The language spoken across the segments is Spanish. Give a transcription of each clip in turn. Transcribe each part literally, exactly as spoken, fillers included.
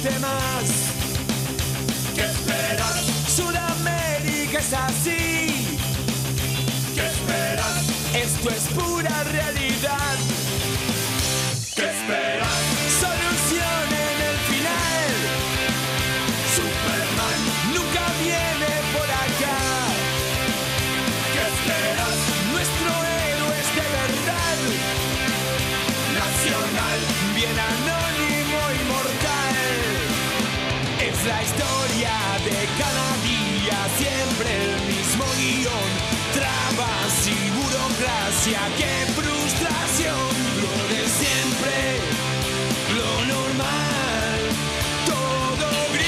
guste más. ¿Qué esperas? Sudamérica es así. ¿Qué esperas? Esto es pura realidad. ¿Qué esperas? Solución en el final. Superman nunca viene por acá. ¿Qué esperas? Nuestro héroe es de verdad. Nacional, bien anónimo, inmortal. Es la historia de cada día, siempre el mismo guión. Trabas y burocracia, qué frustración. Lo de siempre, lo normal, todo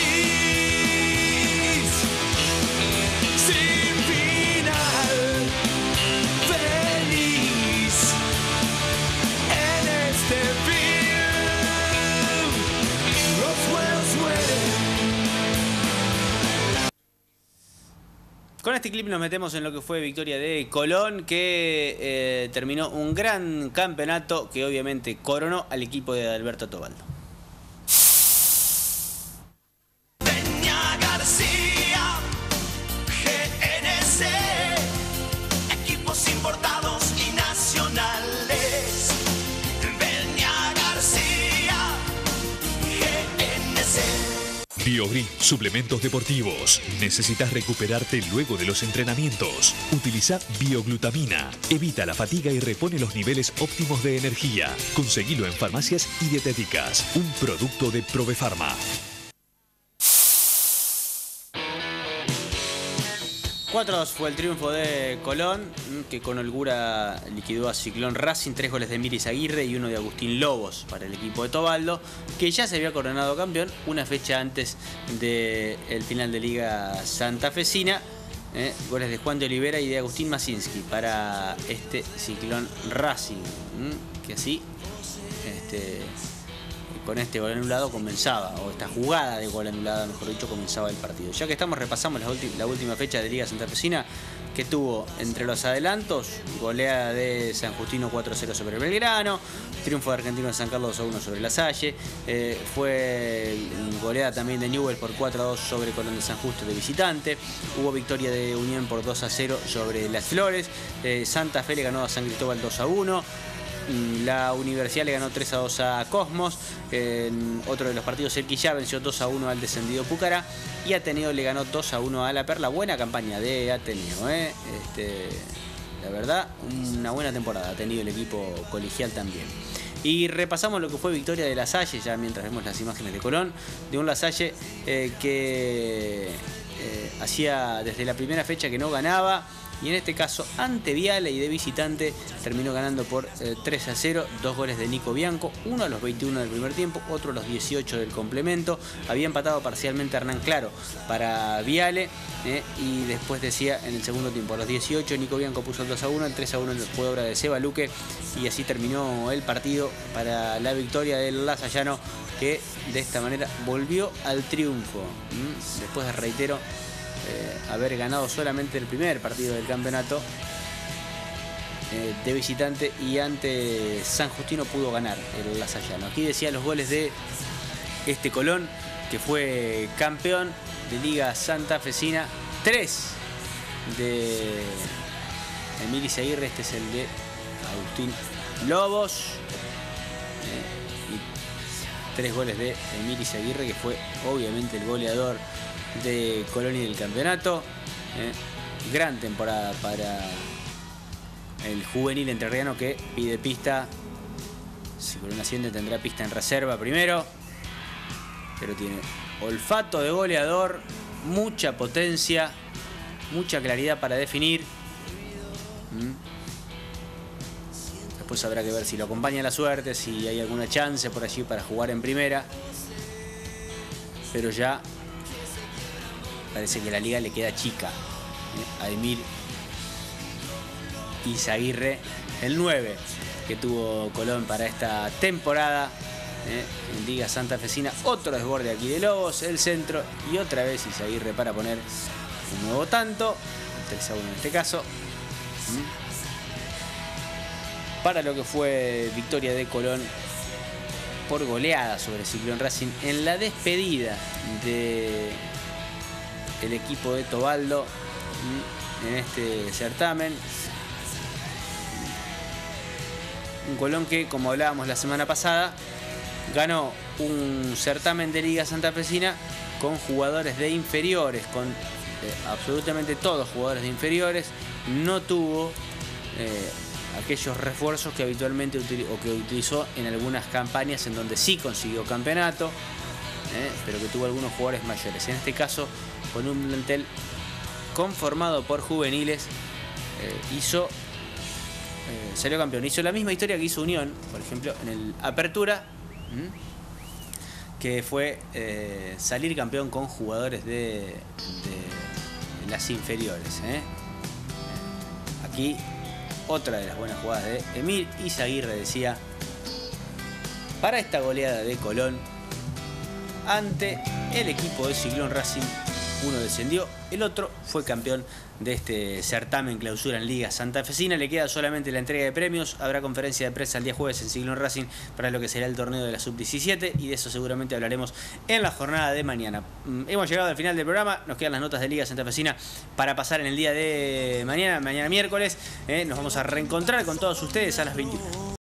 gris, sin final, feliz en este film. Los buenos mueren. Con este clip nos metemos en lo que fue victoria de Colón, que eh, terminó un gran campeonato que obviamente coronó al equipo de Alberto Tobaldo. Peña García, G N C, equipos importados y nacionales. Peña García, G N C. Biogreen, suplementos deportivos. ¿Necesitas recuperarte luego de los entrenamientos? Utiliza bioglutamina. Evita la fatiga y repone los niveles óptimos de energía. Conseguilo en farmacias y dietéticas. Un producto de Provefarma. cuatro a dos fue el triunfo de Colón, que con holgura liquidó a Ciclón Racing. Tres goles de Miris Aguirre y uno de Agustín Lobos para el equipo de Tobaldo, que ya se había coronado campeón una fecha antes del final de Liga Santafesina. Eh, goles de Juan de Olivera y de Agustín Masinski para este Ciclón Racing, ¿m? que así este, con este gol anulado comenzaba, o esta jugada de gol anulada, mejor dicho, comenzaba el partido. Ya que estamos, repasamos la, la última fecha de Liga Santafesina, que tuvo entre los adelantos goleada de San Justino cuatro a cero sobre Belgrano, triunfo de Argentino de San Carlos dos a uno sobre La Salle, eh, fue goleada también de Newell por cuatro a dos sobre Colón de San Justo de visitante, hubo victoria de Unión por dos a cero sobre Las Flores, eh, Santa Fe le ganó a San Cristóbal dos a uno, la Universidad le ganó tres a dos a Cosmos. En otro de los partidos, el Quillá venció dos a uno al descendido Pucará. Y Ateneo le ganó dos a uno a La Perla. Buena campaña de Ateneo, ¿eh? Este, la verdad, una buena temporada ha tenido el equipo colegial también. Y repasamos lo que fue victoria de La Salle, ya mientras vemos las imágenes de Colón. De un La Salle eh, que eh, hacía desde la primera fecha que no ganaba. Y en este caso, ante Viale y de visitante, terminó ganando por eh, tres a cero. Dos goles de Nico Bianco, uno a los veintiuno del primer tiempo, otro a los dieciocho del complemento. Había empatado parcialmente Hernán Claro para Viale. Eh, y después decía en el segundo tiempo, a los dieciocho, Nico Bianco puso el dos a uno, el tres a uno fue obra de Seba Luque. Y así terminó el partido para la victoria del Lasallano, que de esta manera volvió al triunfo. ¿Mm? Después de, reitero, Eh, haber ganado solamente el primer partido del campeonato eh, de visitante, y ante San Justino pudo ganar el Lasallano. Aquí decía los goles de este Colón, que fue campeón de Liga Santafesina. Tres de Emilio Aguirre, este es el de Agustín Lobos, eh, y tres goles de Emilio Aguirre, que fue obviamente el goleador de Colón y del campeonato. Eh, gran temporada para el juvenil entrerriano, que pide pista. Si Colón asciende tendrá pista en reserva primero, pero tiene olfato de goleador, mucha potencia, mucha claridad para definir. ¿Mm? Después habrá que ver si lo acompaña la suerte, si hay alguna chance por allí para jugar en primera, pero ya parece que la liga le queda chica ¿eh? a Emil Izaguirre, el nueve que tuvo Colón para esta temporada ¿eh? en Liga Santafesina. Otro desborde aquí de Lobos, el centro, y otra vez Izaguirre para poner un nuevo tanto, tres a uno en este caso. ¿Mm? Para lo que fue victoria de Colón por goleada sobre Ciclón Racing en la despedida de el equipo de Tobaldo en este certamen. Un Colón que, como hablábamos la semana pasada, ganó un certamen de Liga Santafesina con jugadores de inferiores, con eh, absolutamente todos jugadores de inferiores. No tuvo eh, aquellos refuerzos que habitualmente util- o que utilizó en algunas campañas en donde sí consiguió campeonato, eh, pero que tuvo algunos jugadores mayores. En este caso, con un plantel conformado por juveniles, eh, hizo eh, salió campeón. Hizo la misma historia que hizo Unión, por ejemplo, en el Apertura, ¿m? que fue eh, salir campeón con jugadores de, de las inferiores. ¿eh? Aquí otra de las buenas jugadas de Emir Izaguirre, decía: para esta goleada de Colón ante el equipo de Ciclón Racing, uno descendió, el otro fue campeón de este certamen clausura en Liga Santafesina. Le queda solamente la entrega de premios. Habrá conferencia de prensa el día jueves en Ciclón Racing para lo que será el torneo de la sub diecisiete, y de eso seguramente hablaremos en la jornada de mañana. Hemos llegado al final del programa. Nos quedan las notas de Liga Santafesina para pasar en el día de mañana, mañana miércoles. Eh, nos vamos a reencontrar con todos ustedes a las veintiuna.